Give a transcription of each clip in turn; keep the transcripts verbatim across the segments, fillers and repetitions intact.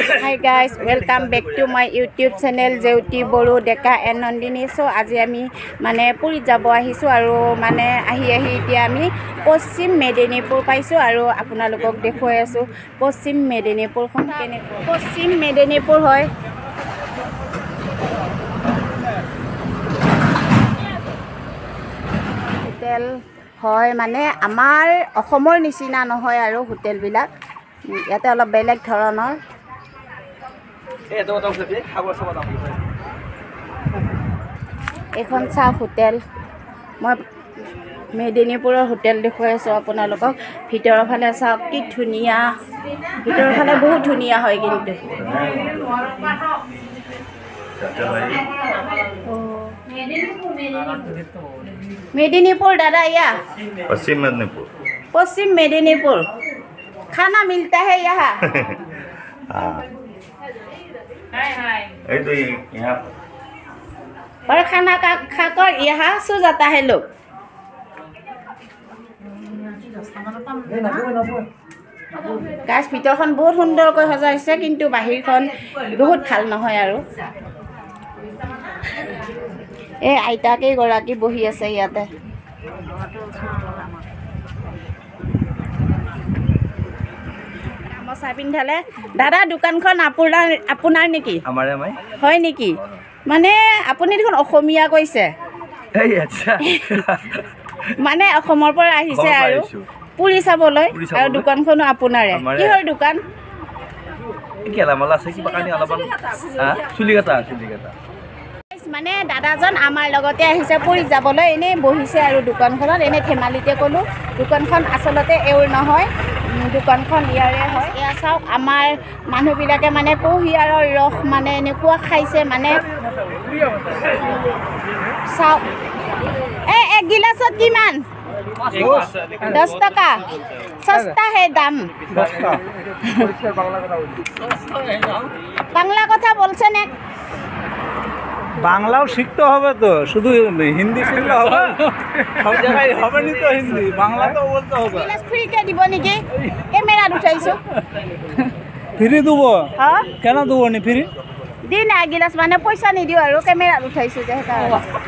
Hi guys, welcome back to my YouTube channel Jyoti Boru Deka and Nandini. So আজি আমি মানে পুৰি যাব আহিছো আৰু মানে আহি আহি এতিয়া আমি পশ্চিম মেদিনীপুৰ পাইছো আৰু আপোনালোকক দেখুৱাই আছো পশ্চিম মেদিনীপুৰখন কেনেকুৱা পশ্চিম মেদিনীপুৰ হয় হোটেল হয় মানে আমাৰ অসমৰ নিচিনা নহয় আৰু হোটেল বিলাক ইয়াতে অলপ বেলেগ ধৰণৰ এখন চাহ হোটেল মই মেদিনীপুৰৰ হোটেল দেখুৱাই আছোঁ আপোনালোকক ভিতৰৰ ফালে চাওক কি ধুনীয়া ভিতৰৰ ফালে বহুত ধুনীয়া হয় কিন্তু मेदिनीपुर दादा या पश्चिम मेदिनीपुर पश्चिम मेदिनीपुर खाना मिलता है यहाँ तो यहाँ और खाना का खाकर यहाँ सो जाता है लोग गाছ ভিতৰখন বহুত সুন্দৰকৈ সজাইছে কিন্তু বাহিৰখন বহুত ভাল নহয় আৰু এই আইতাকে গৰাকী বহি আছে ইয়াতে গামোচা পিন্ধালে দাদা দোকানখন আপোনাৰ আপোনাৰ নেকি আমাৰে মই হয় নেকি মানে আপুনি দেখোন অসমীয়া কৈছে এই আচ্ছা মানে অসমৰ পৰা আহিছে আৰু পুৰি চাবলৈ আৰু দোকানখনো আপোনাৰে কিহৰ দোকান গেলামাল আছে কিবা কানি অলপমান চুলিকাটা চুলিকাটা মানে দাদাজন আমাৰ লগতে আহিছে পুৰি যাবলৈ এনে বহিছে আৰু দোকানখনত এনে ধেমালিতে ক'লো দোকানখন আচলতে এওৰ নহয় দোকানখন ইয়াৰে হয় এয়া চাওক আমাৰ মানুহবিলাকে মানে কুঁহিয়াৰৰ ৰস মানে এনেকুৱা খাইছে মানে চাওক এই এক গিলাচত কিমান দহ টকা সস্তা হে দাম বাংলা কথা বলছেন এক বাংলাও শিখতে হবে তো শুধু হিন্দি শিখলে হবে সব জায়গায় হবে না তো হিন্দি বাংলা তো বলতে হবে গিলাস ফ্রিতে দিব নাকি ক্যামেরা উঠাইছো ফ্রি দেব হ্যাঁ কেন দেব নি ফ্রি দি না গিলাস মানে পয়সা নি দিও আৰু ক্যামেরা উঠাইছো যে এটা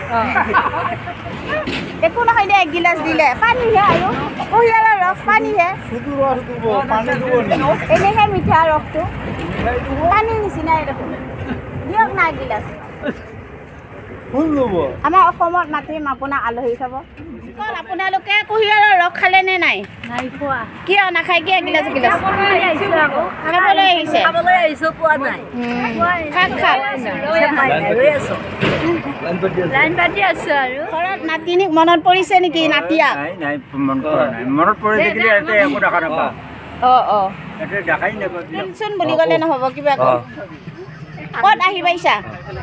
একো নহয় দে এক গিলাস দিলে পানী হে আৰু কুঁহিয়াৰৰ ৰস পানী হে শুধু রস দেব পানি দেব নি এনেহে মিঠা ৰসটো পানী নিচিনা দেখোন দিয়ক না গিলাস ফুল দেব আমাৰ অসমত মাতিম আপোনাক আলহী খাব কল আপোনালোকে কুঁহিয়াৰৰ ৰস খালে নে নাই নাই খোৱা কিয় নাখায় কি গিলাস গিলাস খাবলৈ আহিছো আকৌ খাবলৈ আহিছে খাবলৈ আহিছো পোৱা নাই খাক খাক লাইন পাতি আছো আৰু ঘৰত নাতিনি মনত পৰিছে নেকি নাতিয়া নাই নাই মন কৰা নাই মনত পৰি দেখিলে এতে একো দেখা নাপা অ অ এতে দেখাই নাপা শুন বুলি ক'লে নহ'ব কিবা কম ক'ত আহি পাইছা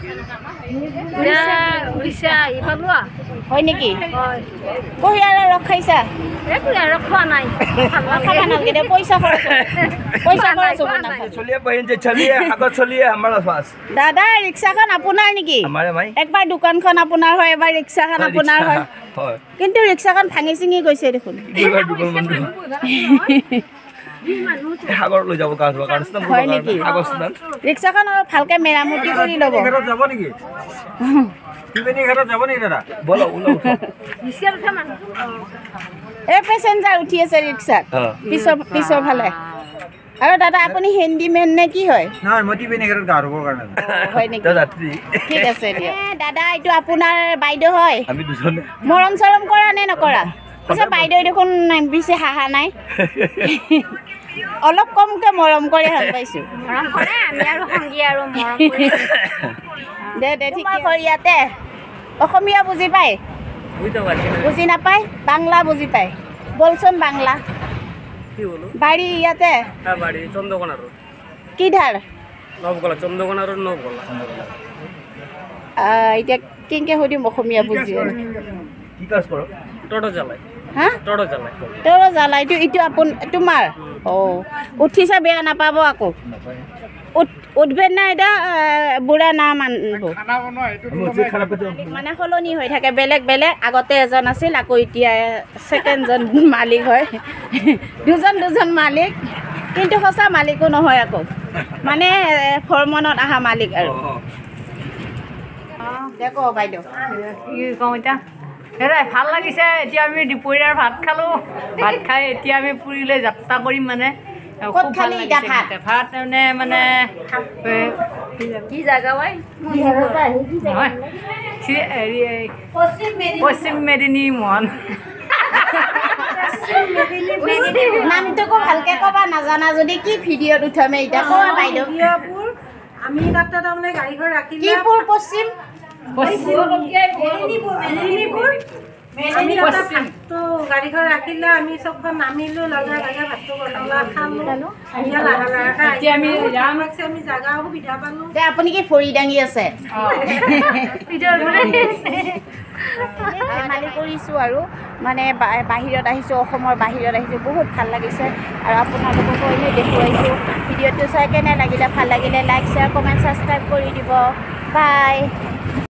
উৰিষ্যা ইফালোৱা হয় নেকি কুঁহিয়াৰৰ ৰস খাইছা কুঁহিয়াৰৰ খোৱা নাই খাবা নালাগে দে পইচা খৰচ পইচা খৰচ হ'ব না চলিয়ে বহিন যে চলিয়ে আগত চলিয়ে আমাৰ পাছ দাদা ৰিক্সাখন আপোনাৰ নেকি আমাৰে ভাই একবাৰ দোকানখন আপোনাৰ হয় এবাৰ ৰিক্সাখন আপোনাৰ হয় হয় কিন্তু ৰিক্সাখন ভাঙি চিঙি গৈছে দেখোন দুবাৰ দুবাৰ মান আগৰ লৈ যাব কাজ কাজ হয় নেকি ৰিক্সাখন অলপ ভালকে মেৰামতি কৰি ল'ব ঘৰত যাব নেকি তিবেনি ঘৰত যাব নেকি দাদা বলো ওলা এই পেচেঞ্জাৰ উঠি আছে ৰিক্সাত পিছৰ পিছৰ ফালে আৰু দাদা আপুনি হেণ্ডিমেন নে কি হয় নহয় মই তিবেনি ঘৰত গা ধুবৰ কাৰণে হয় নেকি যাত্ৰী ঠিক আছে দিয়া দাদা এইটো আপোনাৰ বাইদেউ হয় আমি দুজনে মৰম চৰম কৰা নে নকৰা পিছে বাইদেউ দেখোন বেছি হাহা নাই অলপ কমকে মৰম কৰে ভাল পাইছো মৰম কৰে আমি আৰু সংগী আৰু মৰম কৰি দে দে ঠিক আছে ইয়াতে অসমীয়া বুজি পায় বুজি নাপায় বাংলা বুজি পায় বলচোন বাংলা কি বলো বাড়ি ইয়াতে হ্যাঁ বাড়ি চন্দ্রকোনা রোড কি ধার নবগলা চন্দ্রকোনা রোড নবগলা এতিয়া কেনেকৈ সুধিম অসমীয়া বুজি কি কাজ কৰক টোটো চালাই হা টোটো চালাই তোৰ জ্বালা এইটো এইটো আপোন তোমাৰ অঁ উঠিছে বেয়া নাপাব আকৌ উঠবেন না এটা বুঢ়া না মানব মানে সলনি হৈ থাকে বেলেগ বেলেগ আগতে এজন আছিল আকৌ এতিয়া ছেকেণ্ডজন মালিক হয় দুজন দুজন মালিক কিন্তু সঁচা মালিকো নহয় আকৌ মানে ভ্ৰমণত অহা মালিক আৰু দে কওঁ বাইদেউ কি কওঁ এতিয়া হেৰাই ভাল লাগিছে এতিয়া আমি দুপৰীয়াৰ ভাত খালোঁ ভাত খাই এতিয়া আমি পুৰীলৈ যাত্ৰা কৰিম মানে ক'ত খুব ভাল খালি এতিয়া লাগিছে ভাত? তাতে। ভাত মানে মানে কি জাগা বাই নহয় চি- হেৰি এই পশ্চিম মেদিনী মোহন নামটোকো ভালকে ক'বা নাজানা যদি কি ভিডিঅ'ত উঠামে এতিয়া ক'বা বাইদেউ ভিডিঅ'বোৰ আমি তাতে তাৰমানে গাড়ীখন ৰাখিলে কি পুৰ পশ্চিম মেদিনীপুৰ আমি তাতে ভাতটো গাড়ীখন ৰাখিলে আমি চবখন নামিলোঁ লগে লগে ভাতটো বনালা খালোঁ এতিয়া লাহে লাহে এতিয়া আমি যাম লাগছে আমি জাগা সুবিধা পালোঁ তে আপুনি কি ফৰি দাঙি আছে ধেমালি কৰিছোঁ আৰু মানে বা- বাহিৰত আহিছোঁ অসমৰ বাহিৰত আহিছোঁ বহুত ভাল লাগিছে আৰু আপোনালোককো এনেই দেখুৱাইছোঁ ভিডিঅ'টো চাই কেনে লাগিলে ভাল লাগিলে লাইক শ্বেয়াৰ কমেণ্ট ছাবস্ক্ৰাইব কৰি দিব বাই